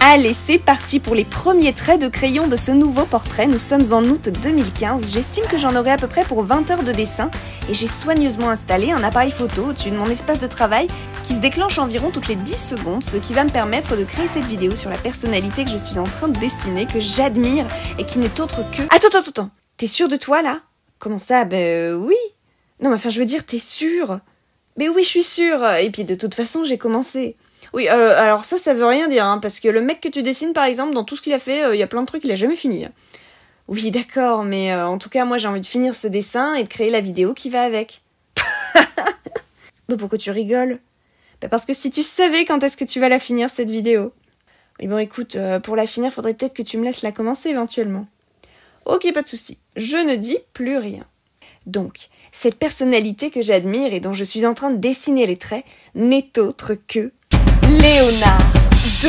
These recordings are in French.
Allez, c'est parti pour les premiers traits de crayon de ce nouveau portrait. Nous sommes en août 2015. J'estime que j'en aurai à peu près pour 20 heures de dessin et j'ai soigneusement installé un appareil photo au-dessus de mon espace de travail qui se déclenche environ toutes les 10 secondes, ce qui va me permettre de créer cette vidéo sur la personnalité que je suis en train de dessiner, que j'admire et qui n'est autre que... Attends. T'es sûre de toi là? Comment ça? Oui. Non mais enfin je veux dire, t'es sûre? Mais oui, je suis sûre. Et puis de toute façon, j'ai commencé. Oui, alors ça veut rien dire, hein, parce que le mec que tu dessines, par exemple, dans tout ce qu'il a fait, il y a plein de trucs qu'il a jamais fini. Oui, d'accord, mais en tout cas, moi, j'ai envie de finir ce dessin et de créer la vidéo qui va avec. Mais pourquoi tu rigoles? Parce que si tu savais quand est-ce que tu vas la finir, cette vidéo. Oui, bon, écoute, pour la finir, faudrait peut-être que tu me laisses la commencer, éventuellement. Ok, pas de souci. Je ne dis plus rien. Donc, cette personnalité que j'admire et dont je suis en train de dessiner les traits n'est autre que... Léonard de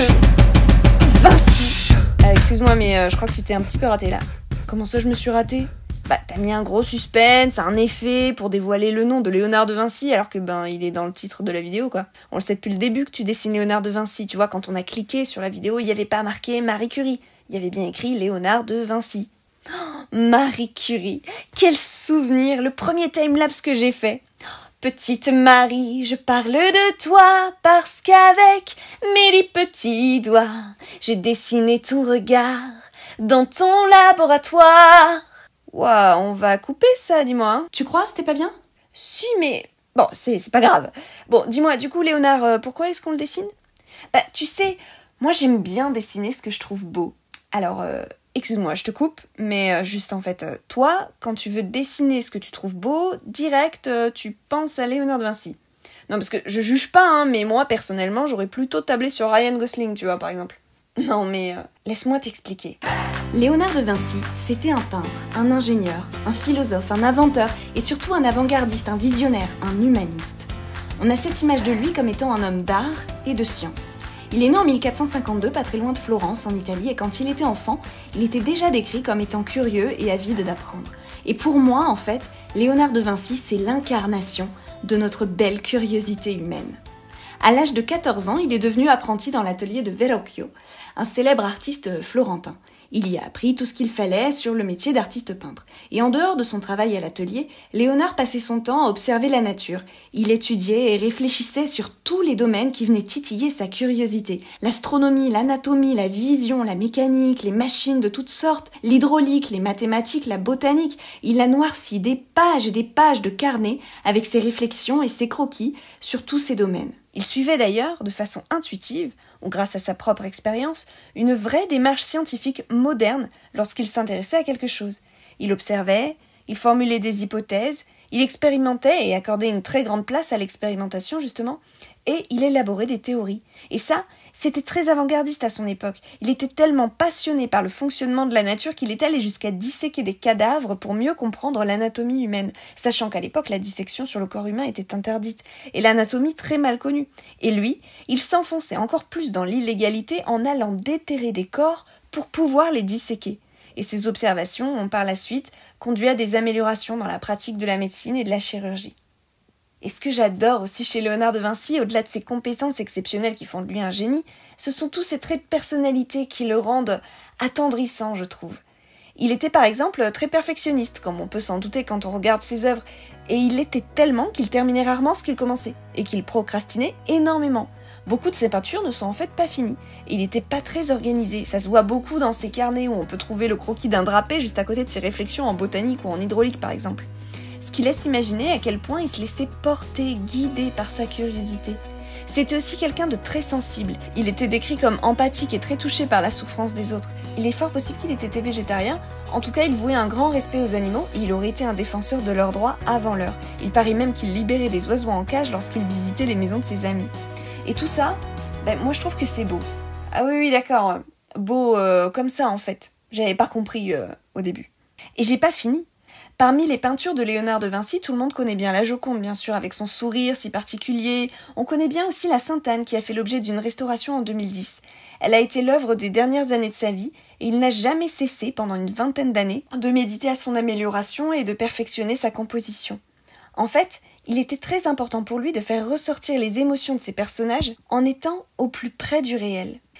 Vinci. Excuse-moi, mais je crois que tu t'es un petit peu raté là. Comment ça, je me suis raté? T'as mis un gros suspense, un effet pour dévoiler le nom de Léonard de Vinci, alors que il est dans le titre de la vidéo, quoi. On le sait depuis le début que tu dessines Léonard de Vinci. Tu vois, quand on a cliqué sur la vidéo, il n'y avait pas marqué Marie Curie. Il y avait bien écrit Léonard de Vinci. Oh, Marie Curie, quel souvenir, le premier timelapse que j'ai fait. Petite Marie, je parle de toi parce qu'avec mes 10 petits doigts, j'ai dessiné ton regard dans ton laboratoire. Ouah, on va couper ça, dis-moi. Hein. Tu crois, c'était pas bien? Si, mais... Bon, c'est pas grave. Bon, dis-moi, du coup, Léonard, pourquoi est-ce qu'on le dessine? Tu sais, moi j'aime bien dessiner ce que je trouve beau. Alors... Excuse-moi, je te coupe, mais juste en fait, toi, quand tu veux dessiner ce que tu trouves beau, direct, tu penses à Léonard de Vinci. Non, parce que je juge pas, hein, mais moi, personnellement, j'aurais plutôt tablé sur Ryan Gosling, tu vois, par exemple. Non, mais laisse-moi t'expliquer. Léonard de Vinci, c'était un peintre, un ingénieur, un philosophe, un inventeur, et surtout un avant-gardiste, un visionnaire, un humaniste. On a cette image de lui comme étant un homme d'art et de science. Il est né en 1452, pas très loin de Florence, en Italie, et quand il était enfant, il était déjà décrit comme étant curieux et avide d'apprendre. Et pour moi, en fait, Léonard de Vinci, c'est l'incarnation de notre belle curiosité humaine. À l'âge de 14 ans, il est devenu apprenti dans l'atelier de Verrocchio, un célèbre artiste florentin. Il y a appris tout ce qu'il fallait sur le métier d'artiste peintre. Et en dehors de son travail à l'atelier, Léonard passait son temps à observer la nature. Il étudiait et réfléchissait sur tous les domaines qui venaient titiller sa curiosité. L'astronomie, l'anatomie, la vision, la mécanique, les machines de toutes sortes, l'hydraulique, les mathématiques, la botanique. Il a noirci des pages et des pages de carnets avec ses réflexions et ses croquis sur tous ces domaines. Il suivait d'ailleurs, de façon intuitive, ou grâce à sa propre expérience, une vraie démarche scientifique moderne lorsqu'il s'intéressait à quelque chose. Il observait, il formulait des hypothèses, il expérimentait et accordait une très grande place à l'expérimentation justement, et il élaborait des théories. Et ça, c'était très avant-gardiste à son époque. Il était tellement passionné par le fonctionnement de la nature qu'il est allé jusqu'à disséquer des cadavres pour mieux comprendre l'anatomie humaine, sachant qu'à l'époque la dissection sur le corps humain était interdite, et l'anatomie très mal connue. Et lui, il s'enfonçait encore plus dans l'illégalité en allant déterrer des corps pour pouvoir les disséquer. Et ces observations ont par la suite conduit à des améliorations dans la pratique de la médecine et de la chirurgie. Et ce que j'adore aussi chez Léonard de Vinci, au-delà de ses compétences exceptionnelles qui font de lui un génie, ce sont tous ces traits de personnalité qui le rendent attendrissant, je trouve. Il était par exemple très perfectionniste, comme on peut s'en douter quand on regarde ses œuvres, et il l'était tellement qu'il terminait rarement ce qu'il commençait, et qu'il procrastinait énormément. Beaucoup de ses peintures ne sont en fait pas finies, et il n'était pas très organisé. Ça se voit beaucoup dans ses carnets où on peut trouver le croquis d'un drapé juste à côté de ses réflexions en botanique ou en hydraulique par exemple. Ce qui laisse imaginer à quel point il se laissait porter, guider par sa curiosité. C'était aussi quelqu'un de très sensible. Il était décrit comme empathique et très touché par la souffrance des autres. Il est fort possible qu'il ait été végétarien, en tout cas il vouait un grand respect aux animaux et il aurait été un défenseur de leurs droits avant l'heure. Il paraît même qu'il libérait des oiseaux en cage lorsqu'il visitait les maisons de ses amis. Et tout ça, moi je trouve que c'est beau. Ah oui, d'accord, beau comme ça en fait. J'avais pas compris au début. Et j'ai pas fini. Parmi les peintures de Léonard de Vinci, tout le monde connaît bien la Joconde, bien sûr, avec son sourire si particulier. On connaît bien aussi la Sainte-Anne, qui a fait l'objet d'une restauration en 2010. Elle a été l'œuvre des dernières années de sa vie, et il n'a jamais cessé, pendant une vingtaine d'années, de méditer à son amélioration et de perfectionner sa composition. En fait, il était très important pour lui de faire ressortir les émotions de ses personnages en étant au plus près du réel.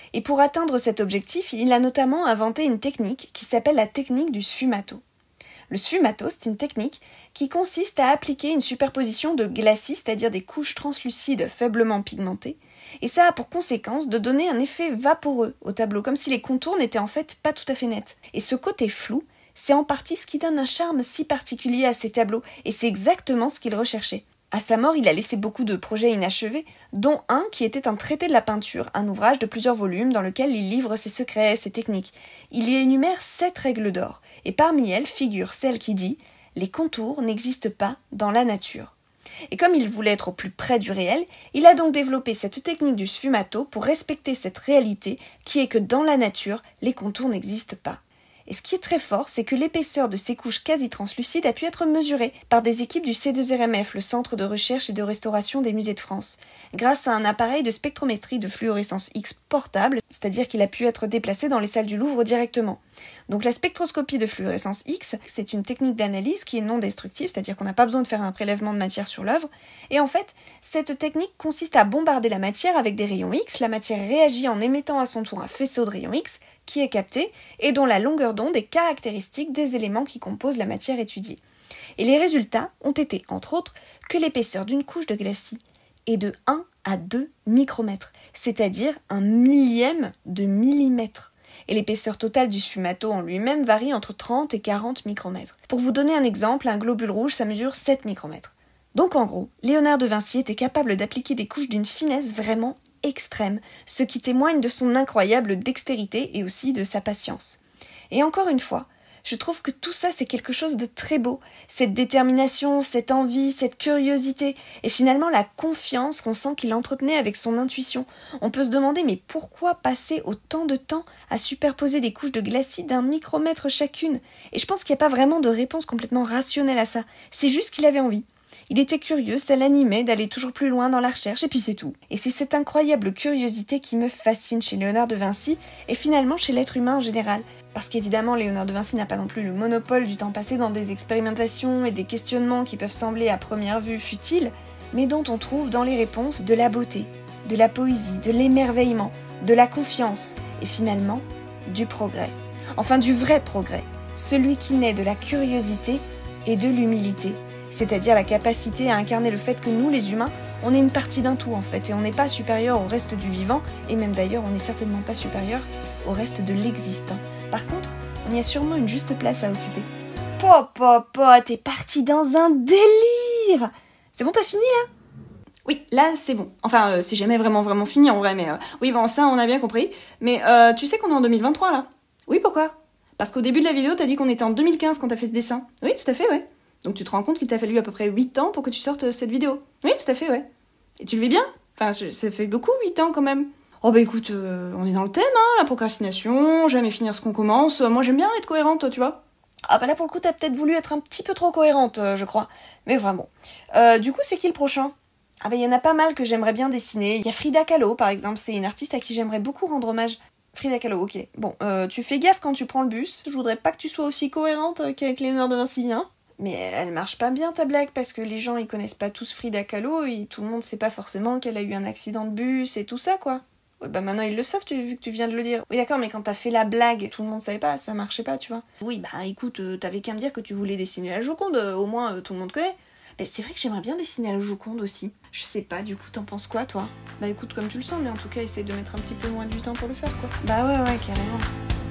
Et pour atteindre cet objectif, il a notamment inventé une technique qui s'appelle la technique du sfumato. Le sfumato, c'est une technique qui consiste à appliquer une superposition de glacis, c'est-à-dire des couches translucides faiblement pigmentées, et ça a pour conséquence de donner un effet vaporeux au tableau, comme si les contours n'étaient en fait pas tout à fait nets. Et ce côté flou, c'est en partie ce qui donne un charme si particulier à ces tableaux, et c'est exactement ce qu'il recherchait. À sa mort, il a laissé beaucoup de projets inachevés, dont un qui était un traité de la peinture, un ouvrage de plusieurs volumes dans lequel il livre ses secrets, ses techniques. Il y énumère 7 règles d'or, et parmi elles figure celle qui dit « Les contours n'existent pas dans la nature ». Et comme il voulait être au plus près du réel, il a donc développé cette technique du sfumato pour respecter cette réalité qui est que dans la nature, les contours n'existent pas. Et ce qui est très fort, c'est que l'épaisseur de ces couches quasi translucides a pu être mesurée par des équipes du C2RMF, le Centre de recherche et de restauration des musées de France, grâce à un appareil de spectrométrie de fluorescence X portable, c'est-à-dire qu'il a pu être déplacé dans les salles du Louvre directement. Donc la spectroscopie de fluorescence X, c'est une technique d'analyse qui est non destructive, c'est-à-dire qu'on n'a pas besoin de faire un prélèvement de matière sur l'œuvre, et en fait, cette technique consiste à bombarder la matière avec des rayons X, la matière réagit en émettant à son tour un faisceau de rayons X, qui est capté, et dont la longueur d'onde est caractéristique des éléments qui composent la matière étudiée. Et les résultats ont été, entre autres, que l'épaisseur d'une couche de glacis est de 1 à 2 micromètres, c'est-à-dire un millième de millimètre. Et l'épaisseur totale du sfumato en lui-même varie entre 30 et 40 micromètres. Pour vous donner un exemple, un globule rouge, ça mesure 7 micromètres. Donc en gros, Léonard de Vinci était capable d'appliquer des couches d'une finesse vraiment extrême, ce qui témoigne de son incroyable dextérité et aussi de sa patience. Et encore une fois, je trouve que tout ça c'est quelque chose de très beau, cette détermination, cette envie, cette curiosité, et finalement la confiance qu'on sent qu'il entretenait avec son intuition. On peut se demander mais pourquoi passer autant de temps à superposer des couches de glacis d'1 micromètre chacune? Et je pense qu'il n'y a pas vraiment de réponse complètement rationnelle à ça, c'est juste qu'il avait envie. Il était curieux, ça l'animait d'aller toujours plus loin dans la recherche, et puis c'est tout. Et c'est cette incroyable curiosité qui me fascine chez Léonard de Vinci, et finalement chez l'être humain en général. Parce qu'évidemment, Léonard de Vinci n'a pas non plus le monopole du temps passé dans des expérimentations et des questionnements qui peuvent sembler à première vue futiles, mais dont on trouve dans les réponses de la beauté, de la poésie, de l'émerveillement, de la confiance, et finalement, du progrès. Enfin, du vrai progrès, celui qui naît de la curiosité et de l'humilité. C'est-à-dire la capacité à incarner le fait que nous, les humains, on est une partie d'un tout en fait, et on n'est pas supérieur au reste du vivant, et même d'ailleurs on n'est certainement pas supérieur au reste de l'existant. Par contre, on y a sûrement une juste place à occuper. T'es parti dans un délire! C'est bon, t'as fini là? Oui, là c'est bon. Enfin, c'est jamais vraiment fini en vrai, mais oui, bon, ça on a bien compris. Mais tu sais qu'on est en 2023 là? Oui, pourquoi? Parce qu'au début de la vidéo, t'as dit qu'on était en 2015 quand t'as fait ce dessin. Oui, tout à fait, ouais. Donc tu te rends compte qu'il t'a fallu à peu près 8 ans pour que tu sortes cette vidéo. Oui, tout à fait, ouais. Et tu le vis bien? Enfin, ça fait beaucoup, 8 ans quand même. Oh bah écoute, on est dans le thème, hein, la procrastination, jamais finir ce qu'on commence. Moi j'aime bien être cohérente, tu vois. Ah bah là pour le coup t'as peut-être voulu être un petit peu trop cohérente, je crois. Mais enfin bon. Du coup c'est qui le prochain? Ah bah il y en a pas mal que j'aimerais bien dessiner. Il y a Frida Kahlo par exemple, c'est une artiste à qui j'aimerais beaucoup rendre hommage. Frida Kahlo, ok. Bon, tu fais gaffe quand tu prends le bus. Je voudrais pas que tu sois aussi cohérente qu'avec Léonard de Vinci, hein. Mais elle marche pas bien ta blague parce que les gens ils connaissent pas tous Frida Kahlo et tout le monde sait pas forcément qu'elle a eu un accident de bus et tout ça quoi. Ouais, bah maintenant ils le savent vu que tu viens de le dire. Oui d'accord, mais quand t'as fait la blague, tout le monde savait pas, ça marchait pas tu vois. Oui bah écoute, t'avais qu'à me dire que tu voulais dessiner la Joconde, au moins tout le monde connaît. Mais c'est vrai que j'aimerais bien dessiner la Joconde aussi. Je sais pas, du coup t'en penses quoi toi? Bah écoute comme tu le sens, mais en tout cas essaye de mettre un petit peu moins du temps pour le faire quoi. Bah ouais carrément.